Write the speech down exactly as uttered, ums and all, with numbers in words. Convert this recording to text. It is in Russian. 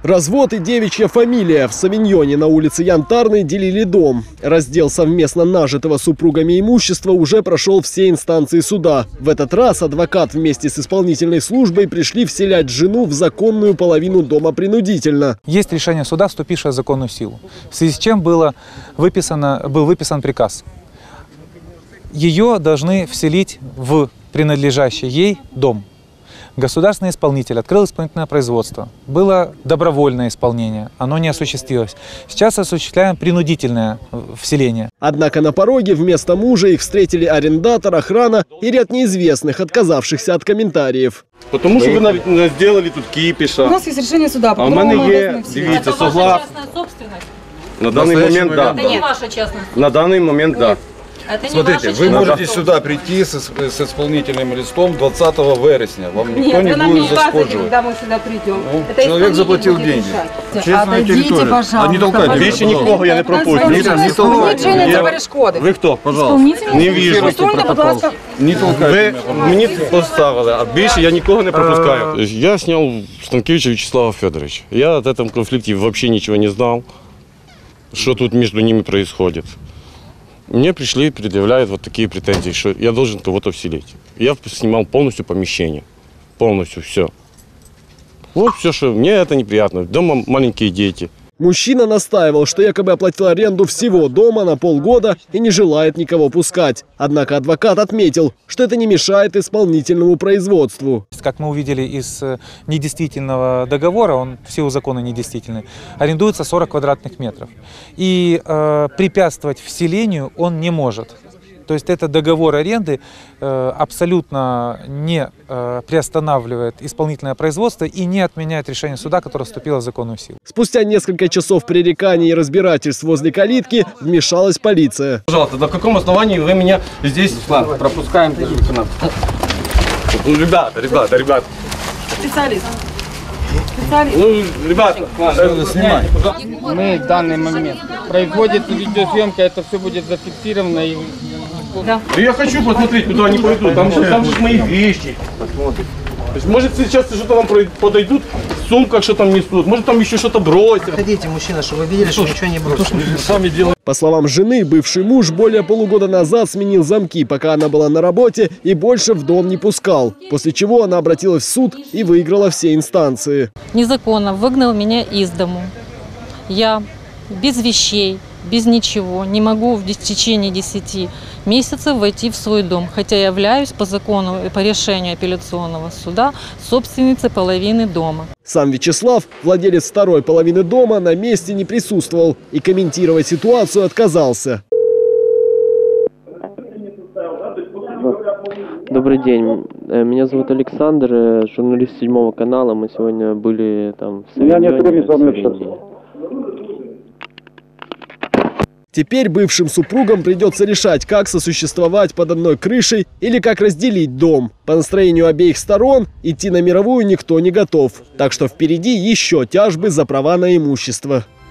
Развод и девичья фамилия. В Савиньоне на улице Янтарной делили дом. Раздел совместно нажитого супругами имущества уже прошел все инстанции суда. В этот раз адвокат вместе с исполнительной службой пришли вселять жену в законную половину дома принудительно. Есть решение суда, вступившее в законную силу, в связи с чем было выписано, был выписан приказ. Ее должны вселить в принадлежащий ей дом. Государственный исполнитель открыл исполнительное производство. Было добровольное исполнение, оно не осуществилось. Сейчас осуществляем принудительное вселение. Однако на пороге вместо мужа их встретили арендатор, охрана и ряд неизвестных, отказавшихся от комментариев. Потому что вы сделали тут кипиша. У нас есть решение суда. А у меня есть, дивіться, согласно. На данный момент, да. Это не ваша частная. На данный момент, да. Это Смотрите, не вы ваша можете сюда прийти с, с исполнительным листом двадцатого вересня. Вам никто Нет, не вы нам будет не указывайте, заспорживать. когда мы сюда придем. Ну, Это человек заплатил будет деньги. решать. Отойдите, пожалуйста. А не толкайте. Більше нікого я не пропущу. Не толкайте. Не перешкоди. Ви хто? Пожалуйста. Не вижу. Будь ласка. Не толкайте. Ви мені поставили, а більше я нікого не пропускаю. Я снял Станкевича Вячеслава Федоровича. Я от этом конфликте вообще ничего не знал, что тут между ними происходит. Мне пришли и предъявляют вот такие претензии, что я должен кого-то вселить. Я снимал полностью помещение, полностью все. Вот все, что мне это неприятно. Дома маленькие дети. Мужчина настаивал, что якобы оплатил аренду всего дома на полгода и не желает никого пускать. Однако адвокат отметил, что это не мешает исполнительному производству. Как мы увидели из недействительного договора, он в силу закона недействительный, арендуется сорок квадратных метров. И э, препятствовать вселению он не может. То есть этот договор аренды э, абсолютно не э, приостанавливает исполнительное производство и не отменяет решение суда, которое вступило в законную силу. Спустя несколько часов пререканий и разбирательств возле калитки вмешалась полиция. Пожалуйста, на каком основании вы меня здесь... Ладно, пропускаем. Ну, ребята, ребята, ребята. Специалист. Специалист. Ну, ребята, ладно, снимай. Мы в данный момент производится видеосъемка, это все будет зафиксировано. И... Да. Я хочу посмотреть, куда они пойдут. Там, там же мои вещи. То есть, может, сейчас что-то вам подойдут, в сумках что там несут, может, там еще что-то бросят. Ходите, мужчина, чтобы вы видели, что ничего не бросили. Сами делают. По словам жены, бывший муж более полугода назад сменил замки, пока она была на работе, и больше в дом не пускал. После чего она обратилась в суд и выиграла все инстанции. Незаконно выгнал меня из дому. Я без вещей, без ничего не могу в течение десяти месяцев войти в свой дом, хотя я являюсь по закону и по решению апелляционного суда собственницей половины дома. Сам Вячеслав, владелец второй половины дома, на месте не присутствовал и комментировать ситуацию отказался. Добрый день. Меня зовут Александр, журналист седьмого канала. Мы сегодня были там в Савиньоне. Теперь бывшим супругам придется решать, как сосуществовать под одной крышей или как разделить дом. По настроению обеих сторон идти на мировую никто не готов. Так что впереди еще тяжбы за права на имущество.